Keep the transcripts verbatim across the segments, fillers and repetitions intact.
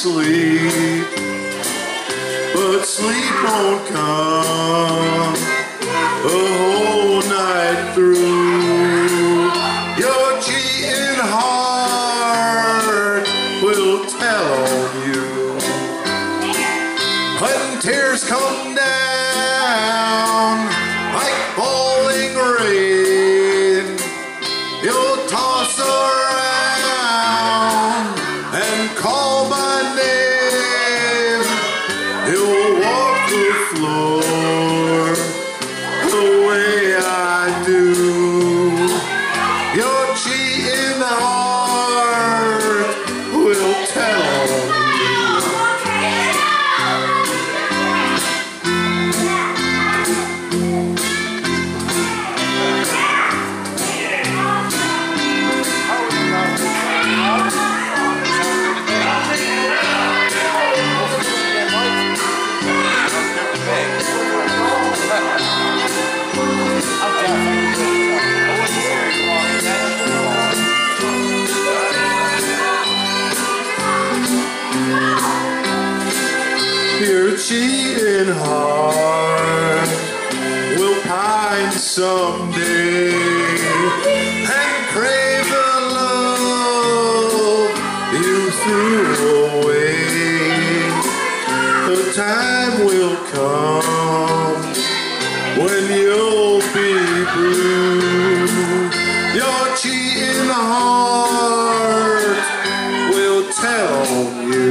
sleep, but sleep won't come a whole night through. Your cheating heart will tell on you. When tears come down like falling rain, you'll toss around and call my name. You'll walk the floor the way I do. Your cheating heart will tell on you. Your cheating heart will pine someday and crave the love you threw away. The time will come when you'll be blue. Your cheating heart will tell on you.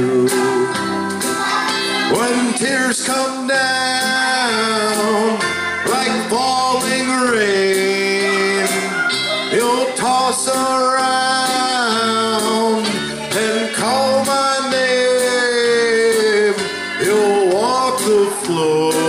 When tears come down like falling rain, you'll toss around and call my name. You'll walk the floor